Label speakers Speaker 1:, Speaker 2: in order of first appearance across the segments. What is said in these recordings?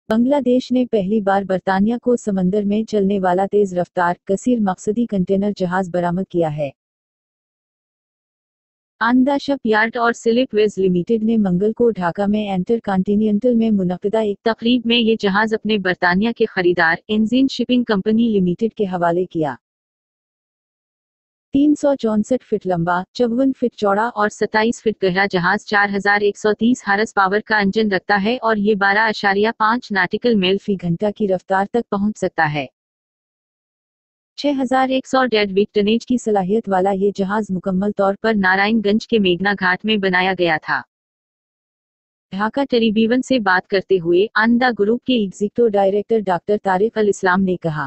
Speaker 1: बांग्लादेश ने पहली बार बर्तानिया को समंदर में चलने वाला तेज रफ्तार कसीर मकसदी कंटेनर जहाज बरामद किया है। आंदा शिपयार्ड और सिलिप वेज लिमिटेड ने मंगल को ढाका में एंटर कॉन्टिनेंटल में मुनक्किदा एक तकरीब में ये जहाज अपने बर्तानिया के खरीदार एंजीन शिपिंग कंपनी लिमिटेड के हवाले किया। 364 फीट लंबा, 54 फीट चौड़ा और 27 फीट गहरा जहाज 4130 हार्स पावर का इंजन रखता है और ये 12.5 नॉटिकल मील फी घंटा की रफ्तार तक पहुंच सकता है। 6100 डेडवेट टनेज की सलाहियत वाला ये जहाज मुकम्मल तौर पर नारायणगंज के मेघना घाट में बनाया गया था। ढाका टेलीविजन से बात करते हुए आंदा ग्रुप के executive director doctor Tariq Al Islam ने कहा,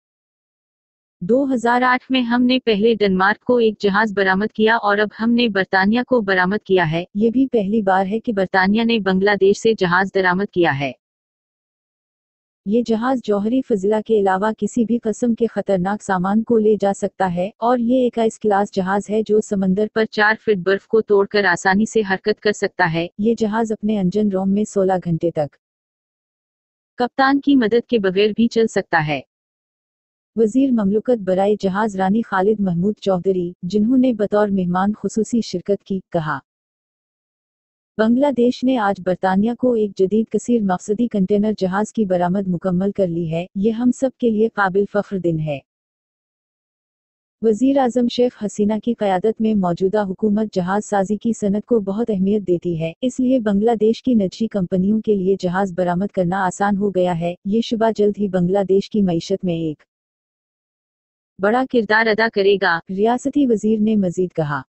Speaker 1: 2008 में हमने पहले डेनमार्क को एक जहाज बरामद किया और अब हमने बर्तानिया को बरामद किया है। ये भी पहली बार है कि बर्तानिया ने बांग्लादेश से जहाज दरामद किया है। ये जहाज जौहरी फजिला के अलावा किसी भी किस्म के खतरनाक सामान को ले जा सकता है और ये एक इस क्लास जहाज है जो समंदर पर 4 फीट बर्फ को तोड़कर आसानी से हरकत कर सकता है। ये जहाज अपने इंजन रूम में 16 घंटे तक कप्तान की मदद के बगैर भी चल सकता है। वजीर ममलुकत बराए जहाज रानी खालिद महमूद चौधरी, जिन्होंने बतौर मेहमान खुसूसी शिरकत की, कहा, बांग्लादेश ने आज बर्तानिया को एक जदीद कसीर मकसदी कंटेनर जहाज की बरामद मुकम्मल कर ली है। ये हम सब के लिए काबिल फख्र दिन है। वजीर आजम शेख हसीना की क़यादत में मौजूदा हुकूमत जहाज साजी की सनत को बहुत अहमियत देती है, इसलिए बांग्लादेश की निजी कंपनियों के लिए जहाज बरामद करना आसान हो गया है। ये शुबा जल्द ही बांग्लादेश की मईशत में एक बड़ा किरदार अदा करेगा, रियासती वजीर ने मजीद कहा।